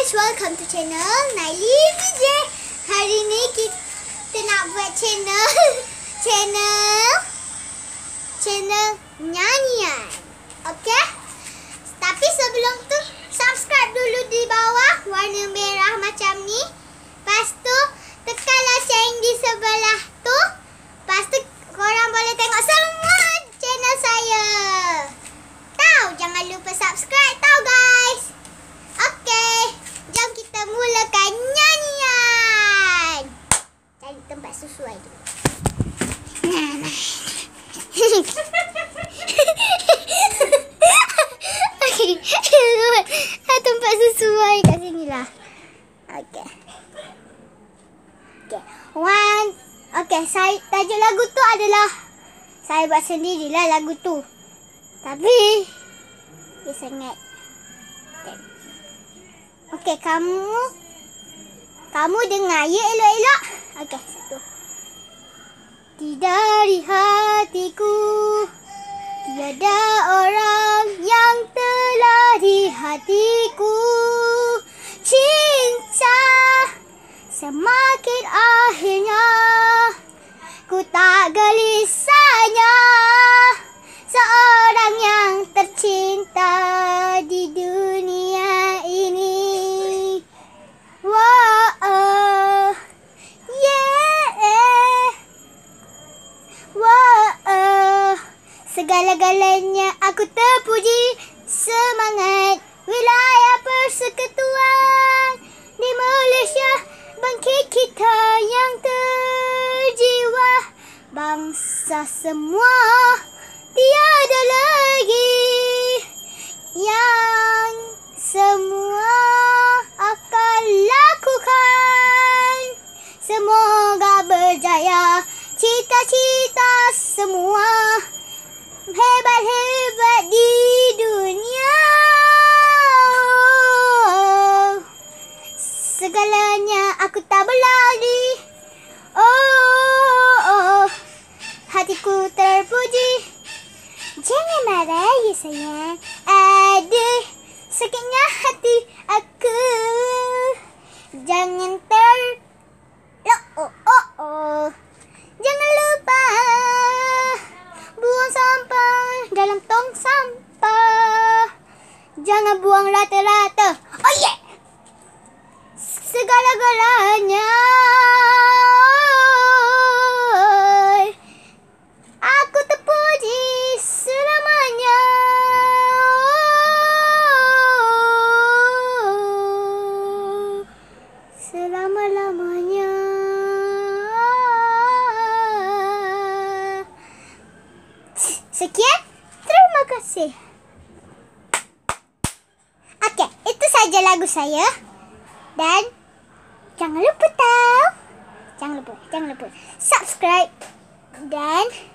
guys, welcome to channel Naili VJ. Hari ni kita nak buat channel nyanyian. Okey? Tapi sebelum tu subscribe dulu di bawah warna merah macam ni. Lepas tu tekan loceng di sebelah tu. Lepas tu korang boleh tengok semua channel saya. Tahu, jangan lupa subscribe tau guys. Okey, jom kita mulakan nyanyian. Cari tempat sesuai dulu. Okey, tempat sesuai kat sini lah. Okey. Okey, tajuk lagu tu adalah saya buat sendirilah lagu tu. Tapi dia sangat. Okey, kamu dengar ya elok-elok. Okey, satu. Dari hatiku tiada orang yang telah di hatiku. Cinta semakin akhirnya ku tak gelisahnya. Seorang yang tercinta di dunia ini. Wow, yeah. Wow, segala-galanya aku terpuji. Semangat wilayah persekutuan di Malaysia, bangkit kita yang terjiwa. Bangsa semua tiada lagi yang semua akan lakukan. Semoga berjaya cita-cita semua hebat-hebat di dunia. Segalanya aku tak berlari. Oh, hatiku terpuji. Jangan marah ya sayang. Aduh, sakitnya hati aku. Jangan Jangan lupa buang sampah dalam tong sampah. Jangan buang rata-rata. Oh yeah. Segala-galanya aku terpuji selamanya. Selama-lamanya. Sekian, terima kasih. Okey, itu saja lagu saya. Dan jangan lupa subscribe dan